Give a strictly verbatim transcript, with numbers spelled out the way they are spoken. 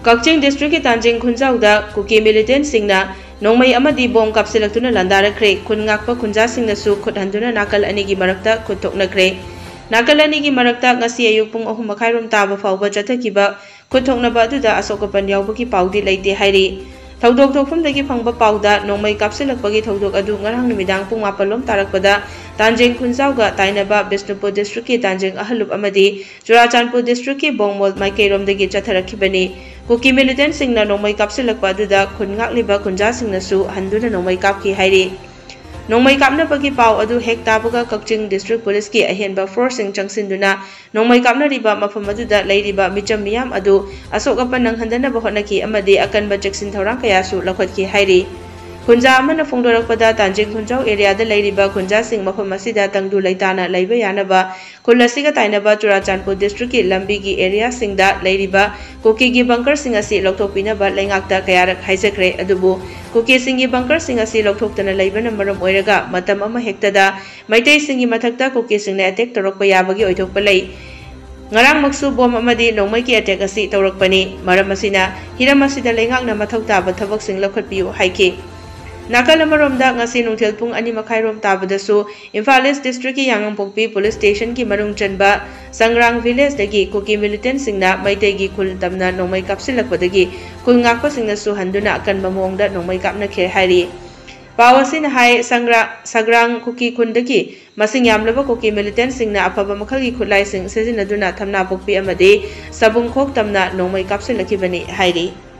Kapsillakhre district ki Tangjeng Khunjao da Kuki Militant Singna Nongmei amadi bom Kapsillakhre Landarakre Khungakpa Khunja Singna su khut Handuna nakal ani gi marakta khutoknakre nakal ani gi marakta ngasi ayuk pung ahum makhairom taba fawba chathakiba khutoknaba aduda asokapan yawbaki paudi leite hairi Thaudok thokfamdagi phangba pauda Nongmei Kapsillakhre thaudok adu ngarang numidang pung mapalom tarakpada Tangjeng Khunjao ga tainaba Bishnupur district ki Tangjeng ahalup amadi Churachandpur district ki Bongmol maikairom dagi chatharakhibani Kuki Militant Singna Nongmei Kapsillakhre aduda khungakliba khunja singna su Handuna Nongmei kapki hairi Nongmei kapna pagi pau adu hek tabaga Kapsillakhre district police ki ahenba forcing changsinduna Nongmei kapna riba mafam aduda leiriba micham miyam adu asokapan nang handana ba honaki amadi akanba jaksin thorang kaya su lakhotki hairi Khunja amana phongdorakpada Tangjeng Khunjao area da leiriba khunja sing mafam asida tangdu leitana leiba yanaba khulasiga tainaba Churachandpur district ki lambi gi area singda leiriba Kuki gi bunker sing asi lokthokpina ba lengakta kayarak haijakre adubu Kuki singi bunker sing asi lokthokdana leibana maram oiraga matam ama hektada maitei singi mathakta Kuki singna attack torokpa yabagi oithokpa lei ngarang maksu bom amadi Nongmei ki attack asi tawrakpani maram asina hiram asida lengakna mathau taba thabak sing lakhotpiu haiki Nakal amaromda ngasi nungthil pung ani makhairom tabadasu Imphal East district ki Yaingangpokpi police station ki marung chanba Sangrang village dagi Kuki Militant Singna maitei gi khul tamna Nongmei Kapsillakhre dagi khul ngakpa singna su Handuna akan mamongda Nongmei Kapnakhre hairi Pawasin hai sangra sagrang Kuki khundagi masing yamlaba Kuki Militant Singna afaba makhal gi khulai sing sejinaduna thamna pokpi amadi sabung khok tamna Nongmei Kapsillakhre bani hairi